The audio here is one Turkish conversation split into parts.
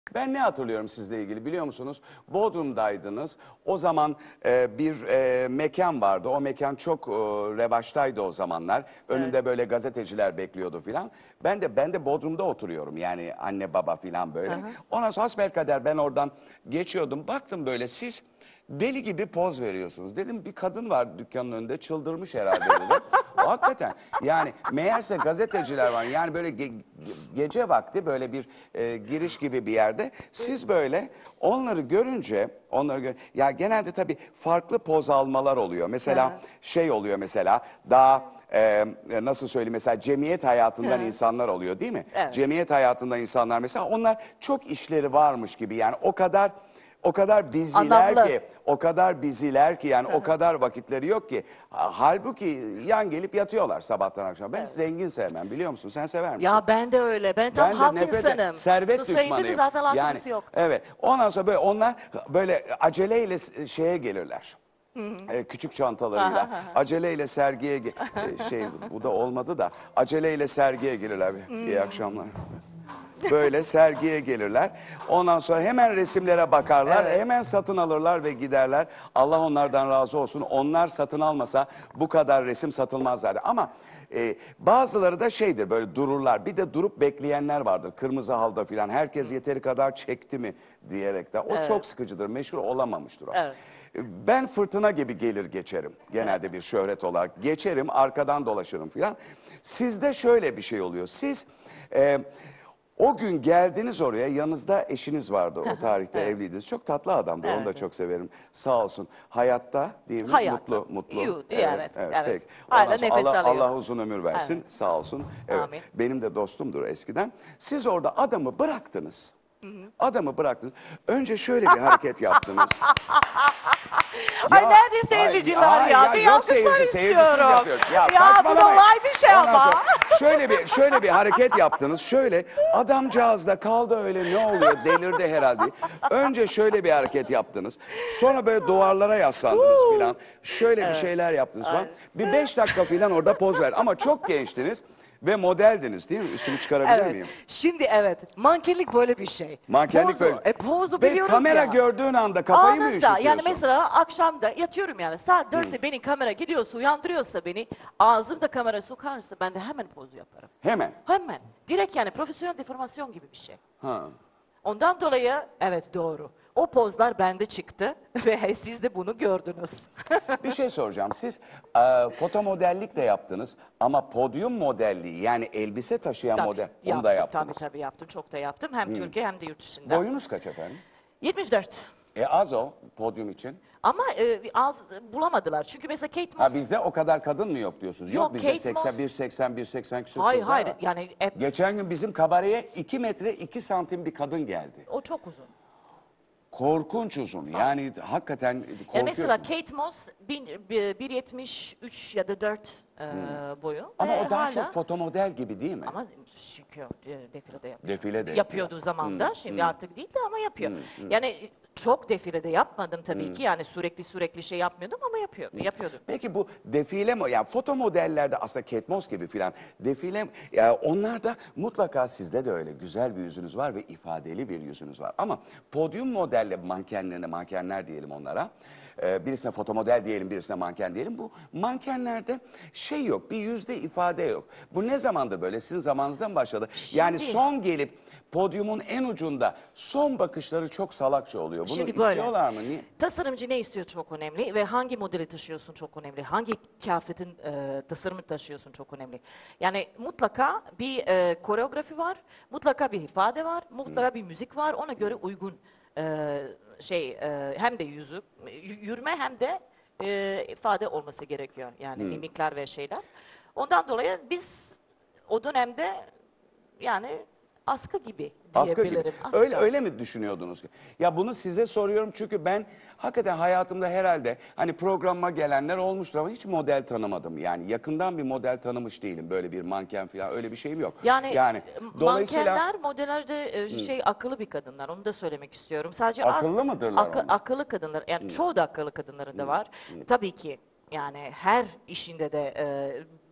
Ben ne hatırlıyorum sizle ilgili biliyor musunuz? Bodrum'daydınız. O zaman bir mekan vardı. O mekan çok revaçtaydı o zamanlar. Önünde böyle gazeteciler bekliyordu filan. Ben de Bodrum'da oturuyorum. Yani anne baba filan böyle. Ondan sonra hasbelkader ben oradan geçiyordum. Baktım böyle siz deli gibi poz veriyorsunuz. Dedim bir kadın var dükkanın önünde çıldırmış herhalde dedim. Hakikaten yani meğerse gazeteciler var. Yani böyle gece vakti böyle bir giriş gibi bir yerde. Siz böyle onları görünce ya genelde tabii farklı poz almalar oluyor. Mesela şey oluyor mesela daha nasıl söyleyeyim mesela cemiyet hayatından insanlar oluyor değil mi? Evet. Cemiyet hayatından insanlar mesela onlar çok işleri varmış gibi yani o kadar biziler Anlamlı. ki, o kadar biziler ki yani o kadar vakitleri yok ki. Halbuki yan gelip yatıyorlar sabahtan akşama. Ben hiç zengin sevmem biliyor musun? Sen sever misin? Ya ben de öyle. Ben tam halk insanım. Servet Society'de düşmanıyım. zaten Yani hakkımız yok. evet. Ondan sonra böyle onlar böyle aceleyle şeye gelirler. Küçük çantalarıyla aceleyle sergiye bu da olmadı da aceleyle sergiye gelirler. İyi akşamlar. Böyle sergiye gelirler. Ondan sonra hemen resimlere bakarlar. Hemen satın alırlar ve giderler. Allah onlardan razı olsun. Onlar satın almasa bu kadar resim satılmaz zaten. Ama bazıları da şeydir böyle dururlar. Bir de durup bekleyenler vardır. Kırmızı halda filan. Herkes yeteri kadar çekti mi diyerek de. O çok sıkıcıdır. Meşhur olamamıştır o. Evet. Ben fırtına gibi gelir geçerim. Genelde bir şöhret olarak. Geçerim, arkadan dolaşırım filan. Sizde şöyle bir şey oluyor. Siz o gün geldiniz oraya, yanınızda eşiniz vardı. O tarihte evliydiniz. Çok tatlı adamdı, onu da çok severim. Sağ olsun. Hayatta değil mi? Hayatta. Mutlu. Evet. Peki. Hala Ondan sonra nefes alıyor. Allah uzun ömür versin. Evet. Sağ olsun. Evet. Amin. Benim de dostumdur eskiden. Siz orada adamı bıraktınız. Adamı bıraktınız. Önce şöyle bir hareket yaptınız. Ay nerede seyirciler ya? Bir yok alkışlar seyircisiz istiyorum. yapıyoruz. Ya, bu da saçmalamayın. olay bir şey Ondan ama. sonra şöyle bir hareket yaptınız. Şöyle adamcağız da kaldı öyle ne oluyor delirdi herhalde. Önce şöyle bir hareket yaptınız. Sonra böyle duvarlara yaslandınız filan. Şöyle bir şeyler yaptınız falan. Bir 5 dakika filan orada poz ver. Ama çok gençtiniz. Ve modeldiniz değil mi? Üstümü çıkarabilir miyim? Şimdi mankenlik böyle bir şey. Mankenlik pozu, böyle. Pozu Ve biliyoruz kamera ya. gördüğün anda kafayı mı Anında üşütüyorsun? yani mesela akşamda yatıyorum yani saat 4'te beni kamera gidiyorsa uyandırıyorsa beni ağzımda kamera sokarsa ben de hemen poz yaparım. Hemen. Hemen. Direkt yani profesyonel deformasyon gibi bir şey. Ha. Ondan dolayı evet doğru. O pozlar bende çıktı ve siz de bunu gördünüz. Bir şey soracağım. Siz foto modellik de yaptınız ama podyum modelliği yani elbise taşıyan model onu da yaptınız. Tabii yaptım. Çok da yaptım. Hem Türkiye hem de yurt dışında. Boyunuz kaç efendim? 74. Az o podyum için. Ama az bulamadılar. Çünkü mesela Kate Moss... Ha bizde o kadar kadın mı yok diyorsunuz? Yok bizde Kate 81, 81, 80 küsur Hayır kızlar hayır var. yani Geçen gün bizim kabareye 2 metre 2 santim bir kadın geldi. o çok uzun. Korkunç uzun. Yani hakikaten korkuyorsun. Yani mesela Kate Moss 1.73 ya da 4 boyu. Ama ve o daha hala- çok fotomodel gibi değil mi? Ama çünkü defilede yapıyor. Defile de Yapıyordu zamanda. Şimdi artık değil de ama yapıyor. Yani çok defilede yapmadım tabii ki. Yani sürekli şey yapmıyordum ama yapıyordum. Peki bu defile mi? Yani foto modellerde aslında Kate Moss gibi filan defile ya onlar da mutlaka sizde de öyle güzel bir yüzünüz var ve ifadeli bir yüzünüz var. Ama podyum modelle mankenler diyelim onlara. Birisine foto model diyelim, birisine manken diyelim. Bu mankenlerde şey yok, bir yüzde ifade yok. Bu ne zamandır böyle? Sizin zamanınızda mı başladı? Yani son gelip podyumun en ucunda son bakışları çok salakça oluyor. Bunu Şimdi böyle. istiyorlar mı? Niye? Tasarımcı ne istiyor çok önemli ve hangi modeli taşıyorsun çok önemli. Hangi kıyafetin tasarımı taşıyorsun çok önemli. Yani mutlaka bir koreografi var, mutlaka bir ifade var, mutlaka bir müzik var. Ona göre uygun hem de yürüme hem de ifade olması gerekiyor. Yani mimikler ve şeyler. Ondan dolayı biz o dönemde yani askı gibi Askı gibi. diyebilirim. Öyle mi düşünüyordunuz? Ya bunu size soruyorum çünkü ben hakikaten hayatımda herhalde hani programa gelenler olmuştur ama hiç model tanımadım. Yani yakından bir model tanımış değilim. Böyle bir manken falan öyle bir şeyim yok. Yani dolayısıyla mankenler, modeller de akıllı bir kadınlar. Onu da söylemek istiyorum. Sadece akıllı mıdırlar onlar? akıllı kadınlar. Yani çoğu da akıllı kadınların da var. Tabii ki yani her işinde de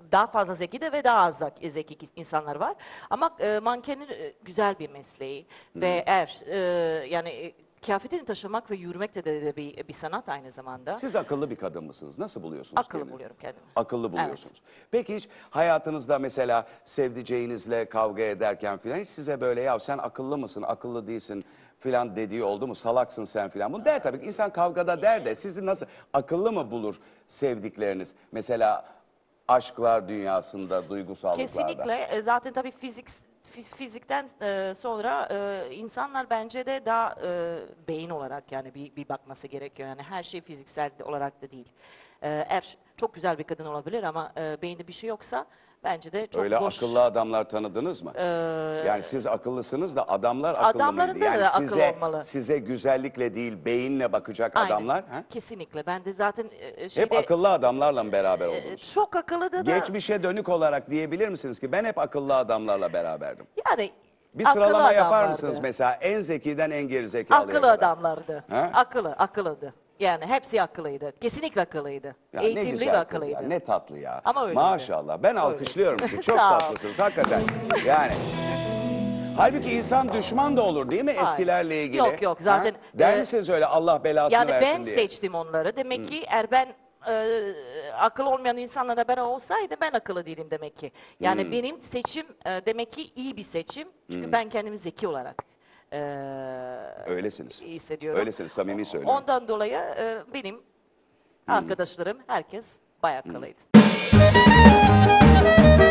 daha fazla zeki de ve daha az zeki insanlar var. Ama mankenin güzel bir mesleği ve eğer yani kıyafetini taşımak ve yürümek de bir sanat aynı zamanda. Siz akıllı bir kadın mısınız? Nasıl buluyorsunuz Akıllı kendini? buluyorum kendimi. Akıllı buluyorsunuz. Peki hiç hayatınızda mesela sevdiceğinizle kavga ederken filan hiç size böyle ya sen akıllı mısın, akıllı değilsin filan dediği oldu mu? Salaksın sen filan. Bunu der tabii ki insan kavgada der de sizi nasıl akıllı mı bulur sevdikleriniz? Mesela aşklar dünyasında, duygusallıklarda. Kesinlikle. Zaten tabii fizikten sonra insanlar bence de daha beyin olarak yani bir bakması gerekiyor. Yani her şey fiziksel olarak da değil. Eğer çok güzel bir kadın olabilir ama beyinde bir şey yoksa bence de çok Öyle boş. akıllı adamlar tanıdınız mı? Yani siz akıllısınız da adamlar akıllı Adamların mıydı? da Yani akıllı olmalı. size güzellikle değil beyinle bakacak Aynen. adamlar. Ha? Kesinlikle. Ben de zaten Hep akıllı adamlarla mı beraber oldunuz? çok akıllı da Geçmişe dönük olarak diyebilir misiniz ki ben hep akıllı adamlarla beraberdim? yani Bir akıllı sıralama yapar adamlardı. mısınız mesela en zekiden en gerizekalıya Akıllı kadar? adamlardı. Ha? Akıllıdı. Yani hepsi akıllıydı. Kesinlikle akıllıydı. Ya ne Eğitimli ve güzel kız ya, akıllıydı. ne tatlı ya. Ama öyleydi. Maşallah ben alkışlıyorum sizi çok Sağ ol. tatlısınız hakikaten. Yani. Halbuki insan düşman da olur değil mi eskilerle ilgili? Yok, zaten, Ha? Der misiniz öyle Allah belasını Yani versin ben diye? seçtim onları. Demek ki eğer ben akıl olmayan insanlarla beraber olsaydı ben akıllı değilim demek ki. Yani benim seçim demek ki iyi bir seçim. Çünkü ben kendimi zeki olarak Öylesiniz. hissediyorum. Öylesiniz samimi söylüyorum. Ondan dolayı benim arkadaşlarım herkes bayağı akıllıydı.